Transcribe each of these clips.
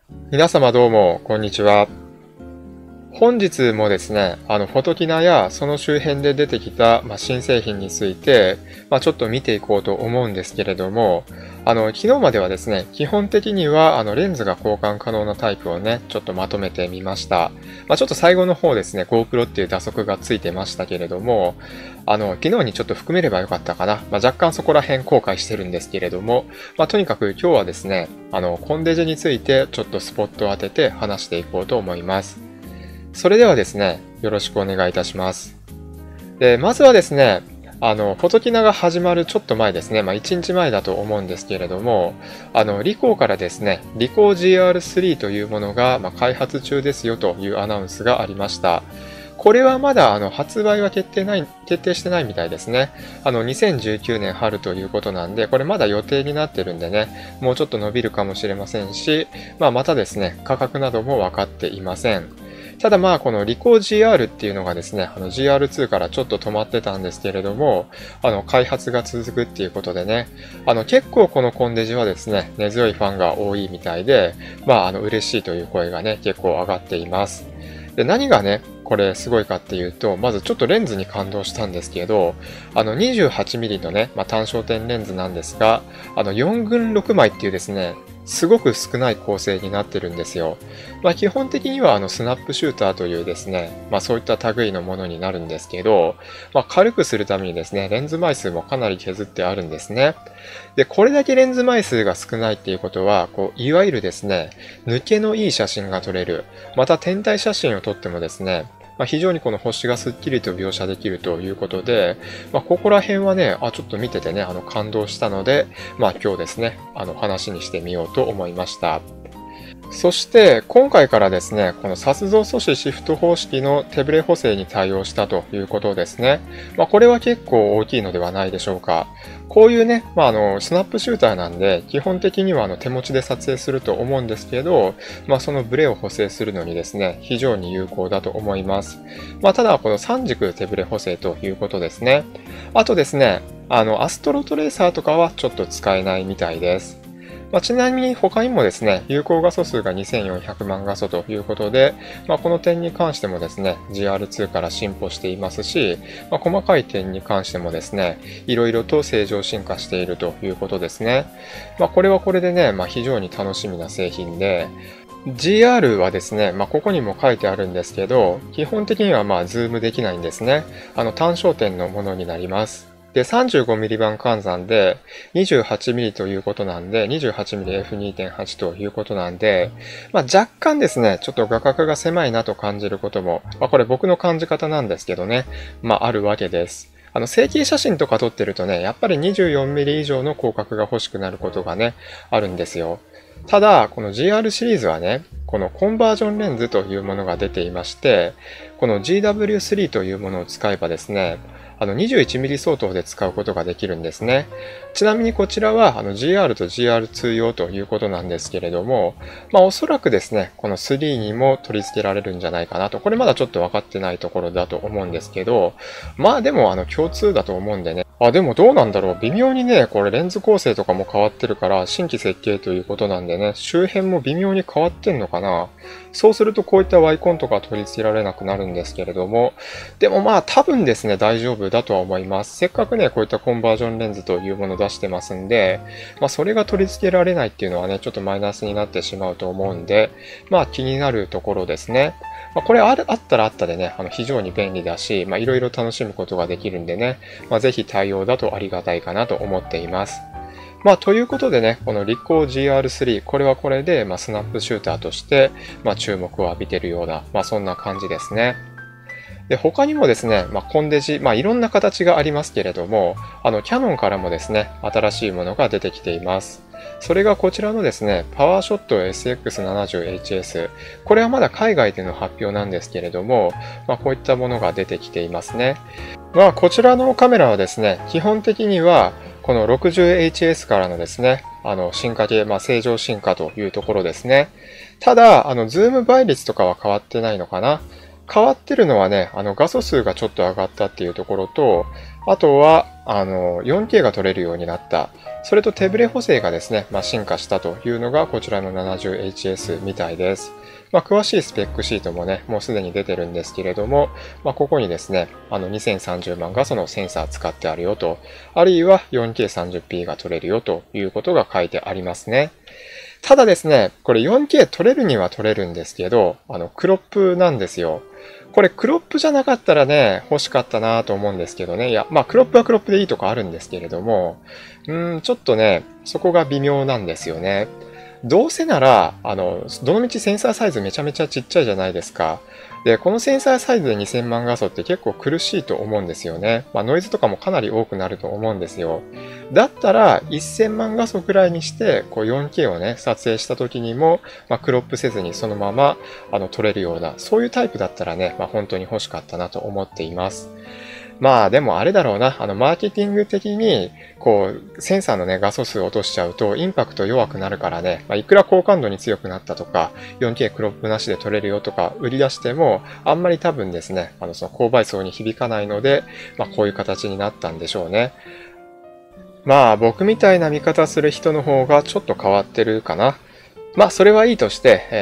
皆様どうも、こんにちは。本日もですね、フォトキナやその周辺で出てきた、新製品について、ちょっと見ていこうと思うんですけれども、昨日まではですね、基本的には、レンズが交換可能なタイプをね、ちょっとまとめてみました。ちょっと最後の方ですね、GoPro っていう打足がついてましたけれども、昨日にちょっと含めればよかったかな。若干そこら辺後悔してるんですけれども、とにかく今日はですね、コンデジについてちょっとスポットを当てて話していこうと思います。それではですね、よろしくお願いいたします。で、まずはですね、フォトキナが始まるちょっと前ですね、1日前だと思うんですけれども、リコーからですね、リコー GR3 というものが、開発中ですよというアナウンスがありました。これはまだ発売は決定してないみたいですね。2019年春ということなんで、これまだ予定になってるんでね、もうちょっと伸びるかもしれませんし、またですね、価格なども分かっていません。ただこのリコー GR っていうのがですね、GR2 からちょっと止まってたんですけれども、開発が続くっていうことでね、結構このコンデジはですね、根強いファンが多いみたいで、嬉しいという声がね、結構上がっています。で、何がね、これすごいかっていうと、まずちょっとレンズに感動したんですけど、28mm のね、単焦点レンズなんですが、4群6枚っていうですね、すごく少ない構成になってるんですよ。基本的にはスナップシューターというですね、そういった類のものになるんですけど、軽くするためにですね、レンズ枚数もかなり削ってあるんですね。で、これだけレンズ枚数が少ないっていうことは、いわゆるですね、抜けのいい写真が撮れる。また天体写真を撮ってもですね、非常にこの星がすっきりと描写できるということで、ここら辺はね、ちょっと見ててね、感動したので、今日ですね、話にしてみようと思いました。そして今回からですね、この撮像素子シフト方式の手ブレ補正に対応したということですね。これは結構大きいのではないでしょうか。こういうね、スナップシューターなんで、基本的には手持ちで撮影すると思うんですけど、そのブレを補正するのにですね、非常に有効だと思います。ただ、この3軸手ブレ補正ということですね。あとですね、アストロトレーサーとかはちょっと使えないみたいです。ちなみに他にもですね、有効画素数が2400万画素ということで、この点に関してもですね、GR2 から進歩していますし、細かい点に関してもですね、いろいろと正常進化しているということですね。これはこれでね、非常に楽しみな製品で、GR はですね、ここにも書いてあるんですけど、基本的にはズームできないんですね。単焦点のものになります。で、35mm 版換算で 28mm ということなんで、28mmF2.8 ということなんで、若干ですね、ちょっと画角が狭いなと感じることも、これ僕の感じ方なんですけどね、あるわけです。成形写真とか撮ってるとね、やっぱり 24mm 以上の広角が欲しくなることがね、あるんですよ。ただ、この GR シリーズはね、このコンバージョンレンズというものが出ていまして、この GW3 というものを使えばですね、21mm 相当で使うことができるんですね。ちなみにこちらはGR と GR2 用ということなんですけれども、おそらくですね、この3にも取り付けられるんじゃないかなと。これまだちょっと分かってないところだと思うんですけど、でも共通だと思うんでね。でもどうなんだろう。微妙にね、これレンズ構成とかも変わってるから、新規設計ということなんでね、周辺も微妙に変わってんのかな。そうするとこういったワイコンとか取り付けられなくなるんですけれども、でも多分ですね、大丈夫だとは思います。せっかくね、こういったコンバージョンレンズというものを出してますんで、それが取り付けられないっていうのはね、ちょっとマイナスになってしまうと思うんで、気になるところですね。これあったらあったでね、非常に便利だし、いろいろ楽しむことができるんでね、ぜひ対応だとありがたいかなと思っています。ということでね、このリコー GR3、これはこれで、スナップシューターとして、注目を浴びているような、そんな感じですね。で、他にもですね、コンデジ、いろんな形がありますけれども、キヤノンからもですね、新しいものが出てきています。それがこちらのですね、パワーショット SX70HS。これはまだ海外での発表なんですけれども、こういったものが出てきていますね。こちらのカメラはですね、基本的には、この 60HS からのですね、進化系、正常進化というところですね。ただ、ズーム倍率とかは変わってないのかな。変わってるのはね、画素数がちょっと上がったっていうところと、 あとは、4K が撮れるようになった。それと手ブレ補正がですね、進化したというのがこちらの 70HS みたいです。詳しいスペックシートもね、もうすでに出てるんですけれども、ここにですね、2030万画素のセンサー使ってあるよと、あるいは 4K30p が撮れるよということが書いてありますね。ただですね、これ 4K 撮れるには撮れるんですけど、クロップなんですよ。これクロップじゃなかったらね、欲しかったなと思うんですけどね。いや、クロップはクロップでいいとこあるんですけれども、ちょっとね、そこが微妙なんですよね。どうせなら、どのみちセンサーサイズめちゃめちゃちっちゃいじゃないですか。で、このセンサーサイズで2000万画素って結構苦しいと思うんですよね。ノイズとかもかなり多くなると思うんですよ。だったら、1000万画素くらいにして、4K をね、撮影した時にも、クロップせずにそのまま、撮れるような、そういうタイプだったらね、本当に欲しかったなと思っています。でもあれだろうな。マーケティング的に、センサーのね、画素数を落としちゃうと、インパクト弱くなるからね、いくら高感度に強くなったとか、4K クロップなしで撮れるよとか、売り出しても、あんまり多分ですね、その購買層に響かないので、こういう形になったんでしょうね。僕みたいな見方する人の方がちょっと変わってるかな。それはいいとして、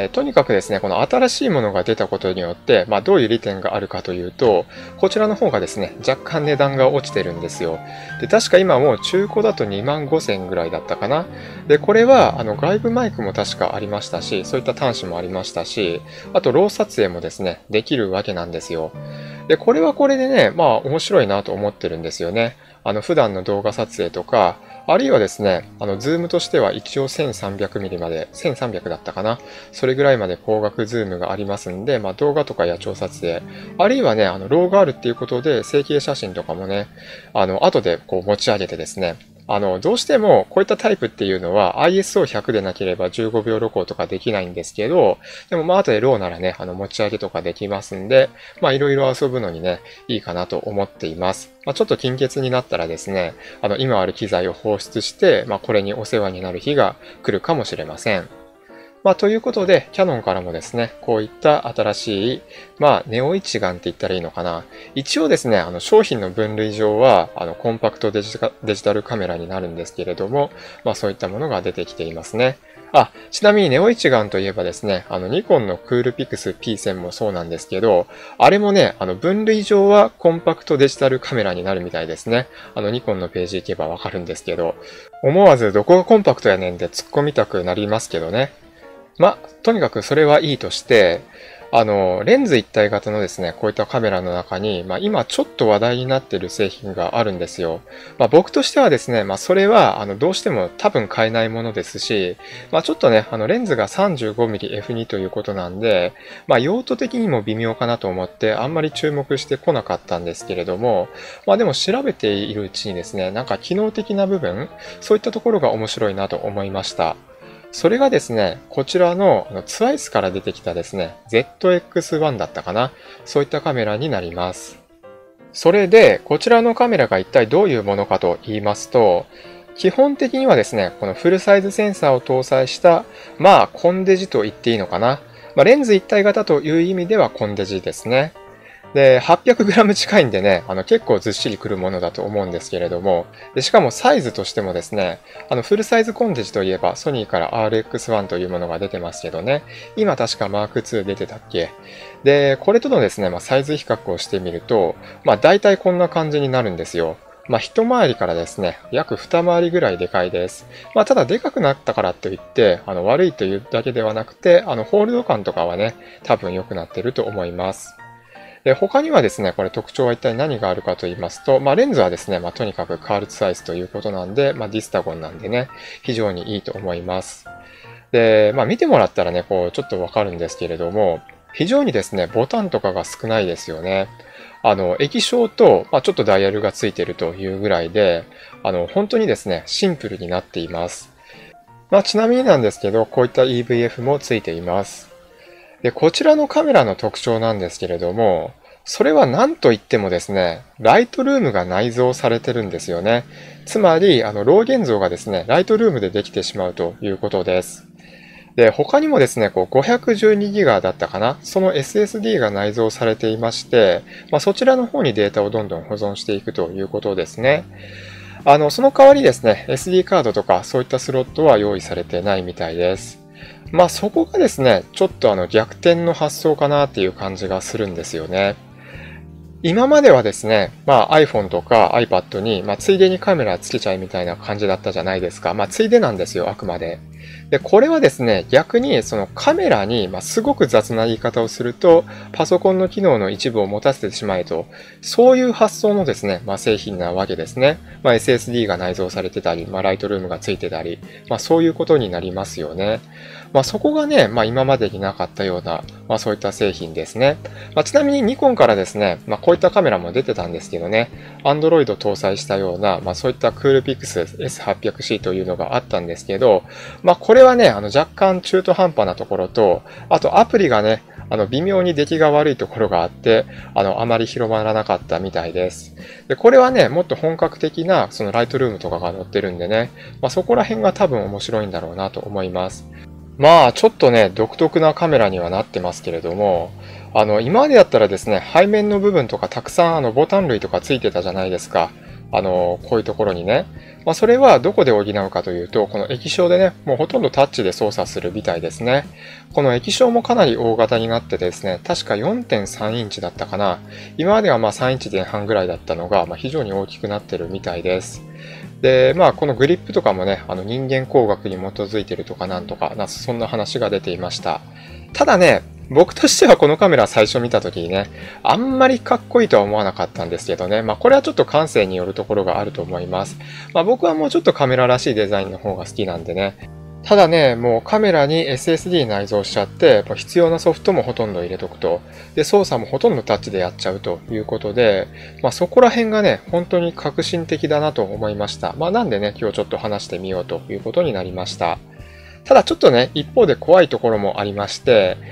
とにかくですね、この新しいものが出たことによって、どういう利点があるかというと、こちらの方がですね、若干値段が落ちてるんですよ。で、確か今もう中古だと25,000ぐらいだったかな。で、これは、外部マイクも確かありましたし、そういった端子もありましたし、あと、ロー撮影もですね、できるわけなんですよ。で、これはこれでね、面白いなと思ってるんですよね。普段の動画撮影とか、あるいはですね、ズームとしては一応 1300mm まで、1300だったかな。それぐらいまで光学ズームがありますんで、動画とか野鳥撮影、あるいはね、ローがあるっていうことで、成形写真とかもね、後で持ち上げてですね、どうしてもこういったタイプっていうのは ISO100 でなければ15秒露光とかできないんですけど、でも後でローならね、持ち上げとかできますんで、いろいろ遊ぶのにね、いいかなと思っています。ちょっと金欠になったらですね、今ある機材を放出して、これにお世話になる日が来るかもしれません。ということで、キヤノンからもですね、こういった新しい、ネオ一眼って言ったらいいのかな。一応ですね、商品の分類上は、コンパクトデジタルカメラになるんですけれども、そういったものが出てきていますね。ちなみにネオ一眼といえばですね、ニコンのクールピクス P1000 もそうなんですけど、あれもね、分類上はコンパクトデジタルカメラになるみたいですね。ニコンのページ行けばわかるんですけど、思わずどこがコンパクトやねんって突っ込みたくなりますけどね。とにかくそれはいいとして、レンズ一体型のですね、こういったカメラの中に、今ちょっと話題になっている製品があるんですよ。僕としてはですね、それは、どうしても多分買えないものですし、ちょっとね、レンズが 35mmF2 ということなんで、用途的にも微妙かなと思って、あんまり注目してこなかったんですけれども、でも調べているうちにですね、なんか機能的な部分、そういったところが面白いなと思いました。それがですね、こちらのツワイスから出てきたですね、ZX1 だったかな。そういったカメラになります。それで、こちらのカメラが一体どういうものかと言いますと、基本的にはですね、このフルサイズセンサーを搭載した、コンデジと言っていいのかな。レンズ一体型という意味ではコンデジですね。で、800g 近いんでね、結構ずっしりくるものだと思うんですけれども、でしかもサイズとしてもですね、フルサイズコンデジといえばソニーから RX1 というものが出てますけどね、今確か Mark2 出てたっけ。で、これとのですね、サイズ比較をしてみると、大体こんな感じになるんですよ。一回りからですね、約二回りぐらいでかいです。ただでかくなったからといって、悪いというだけではなくて、ホールド感とかはね、多分良くなってると思います。で、他にはですね、これ特徴は一体何があるかと言いますと、レンズはですね、とにかくカールツサイズということなんで、ディスタゴンなんでね、非常にいいと思います。で、見てもらったらね、ちょっとわかるんですけれども、非常にですね、ボタンとかが少ないですよね。液晶と、ちょっとダイヤルがついているというぐらいで、本当にですね、シンプルになっています。ちなみになんですけど、こういった EVF もついています。で、こちらのカメラの特徴なんですけれども、それは何と言ってもですね、ライトルームが内蔵されてるんですよね。つまり、ロー現像がですね、ライトルームでできてしまうということです。 で、他にもですね、512GB だったかな、その SSD が内蔵されていまして、そちらの方にデータをどんどん保存していくということですね。その代わりですね、SD カードとかそういったスロットは用意されてないみたいです。そこがですね、ちょっと逆転の発想かなっていう感じがするんですよね。今まではですね、iPhone とか iPad に、ついでにカメラつけちゃいみたいな感じだったじゃないですか。ついでなんですよ、あくまで。で、これはですね、逆にそのカメラに、すごく雑な言い方をすると、パソコンの機能の一部を持たせてしまえと、そういう発想のですね、製品なわけですね。SSD が内蔵されてたり、ライトルームがついてたり、そういうことになりますよね。そこがね、今までになかったような、そういった製品ですね。ちなみにニコンからですね、こういったカメラも出てたんですけどね、Android 搭載したような、そういった Coolpix S800C というのがあったんですけど、これはね、若干中途半端なところと、あとアプリがね、微妙に出来が悪いところがあって、あまり広まらなかったみたいです。で、これはね、もっと本格的な、そのライトルームとかが載ってるんでね、そこら辺が多分面白いんだろうなと思います。ちょっとね、独特なカメラにはなってますけれども、今までだったらですね、背面の部分とかたくさんボタン類とかついてたじゃないですか。こういうところにね。それはどこで補うかというと、この液晶でね、もうほとんどタッチで操作するみたいですね。この液晶もかなり大型になってですね、確か 4.3 インチだったかな。今までは3インチ前半ぐらいだったのが、非常に大きくなってるみたいです。で、このグリップとかもね、人間工学に基づいてるとかなんとか、そんな話が出ていました。ただね、僕としてはこのカメラ最初見た時にね、あんまりかっこいいとは思わなかったんですけどね、これはちょっと感性によるところがあると思います。僕はもうちょっとカメラらしいデザインの方が好きなんでね、ただね、もうカメラに SSD 内蔵しちゃって、必要なソフトもほとんど入れとくと。で、操作もほとんどタッチでやっちゃうということで、そこら辺がね、本当に革新的だなと思いました。なんでね、今日ちょっと話してみようということになりました。ただちょっとね、一方で怖いところもありまして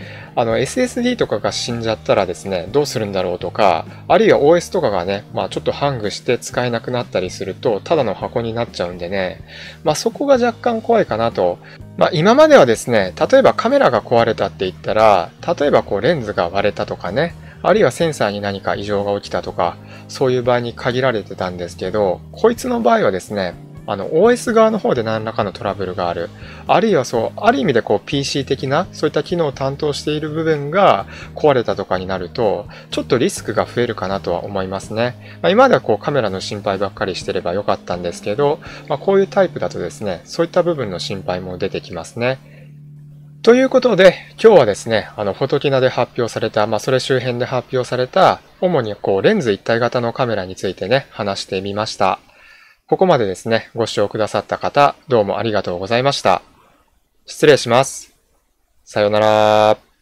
、SSD とかが死んじゃったらですね、どうするんだろうとか、あるいは OS とかがね、ちょっとハングして使えなくなったりすると、ただの箱になっちゃうんでね、そこが若干怖いかなと。今まではですね、例えばカメラが壊れたって言ったら、例えばレンズが割れたとかね、あるいはセンサーに何か異常が起きたとか、そういう場合に限られてたんですけど、こいつの場合はですね、OS 側の方で何らかのトラブルがある。あるいはある意味でPC 的な、そういった機能を担当している部分が壊れたとかになると、ちょっとリスクが増えるかなとは思いますね。今まではカメラの心配ばっかりしてればよかったんですけど、こういうタイプだとですね、そういった部分の心配も出てきますね。ということで、今日はですね、フォトキナで発表された、それ周辺で発表された、主にレンズ一体型のカメラについてね、話してみました。ここまでですね、ご視聴くださった方、どうもありがとうございました。失礼します。さようなら。